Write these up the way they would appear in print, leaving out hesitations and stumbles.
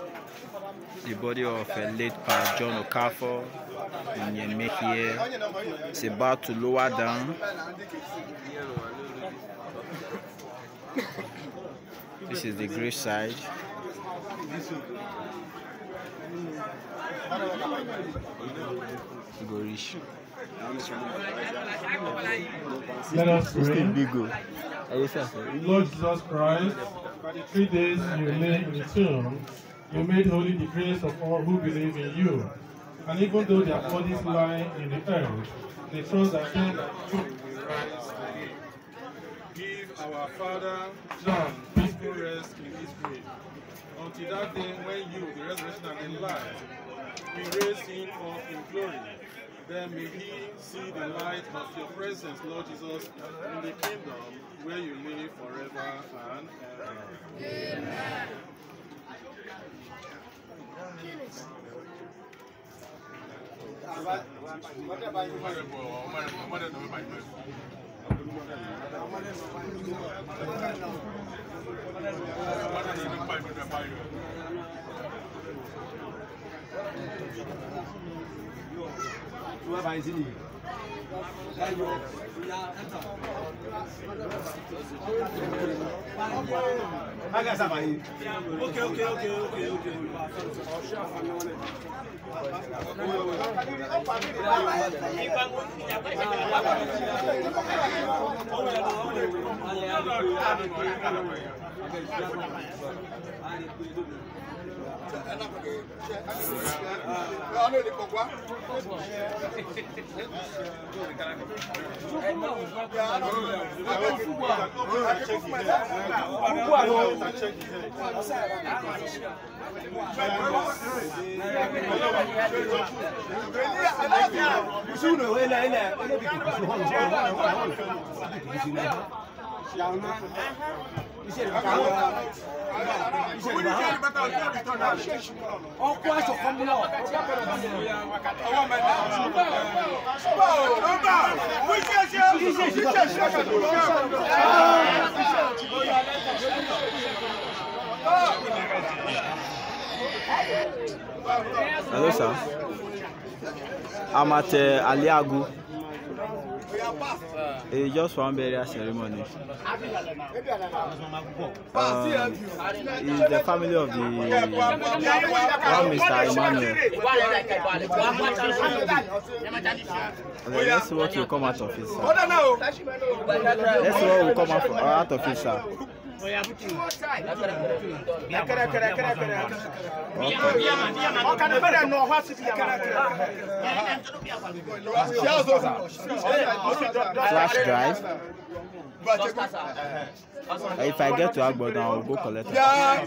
the body of late Pa John Okafor in here. It's about to lower down. This is the grave side. Let us pray. Lord Jesus Christ, by the 3 days you lay in the tomb, you made holy the grace of all who believe in you. And even though their bodies lie in the earth, they trust that they will rise again. Give our Father John peaceful rest in his grave, until that day when you, the resurrection and the life, will raise him up in glory. Then may he see the light of your presence, Lord Jesus, in the kingdom where you live forever and ever. Amen. Hello, sir. I'm at Aliagu. It's just one burial ceremony. It's the family of the one Mr. Emmanuel. Let's see what will come out of it, sir. Let's see what will come out of it, sir. Flash drive. If I get to Agbo, then I'll go collect it.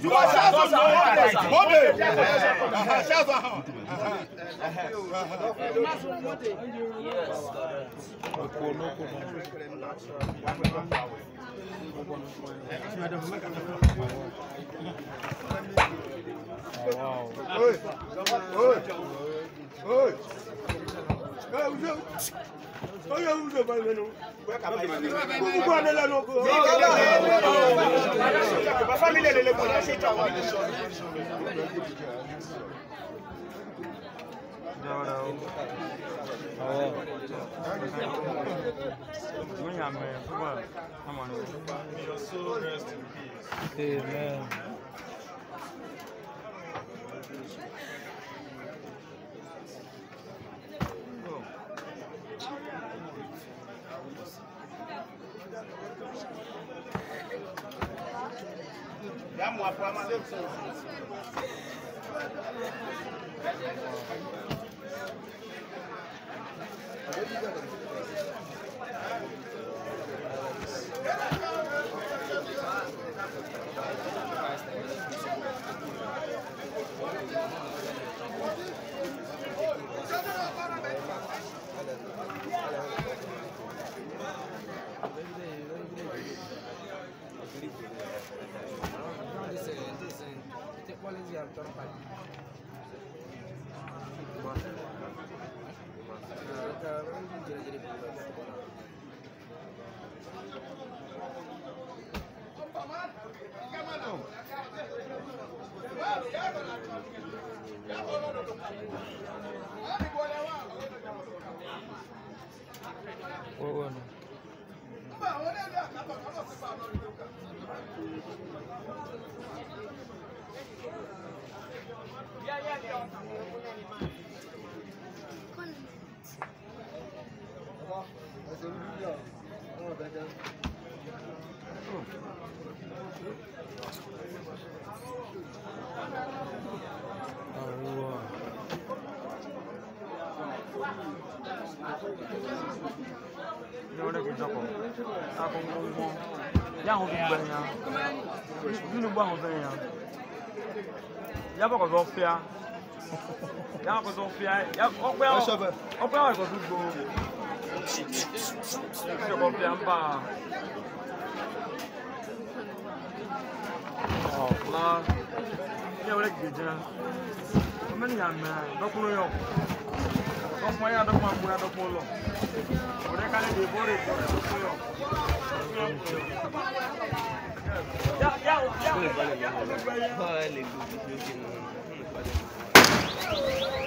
Amen. Yeah.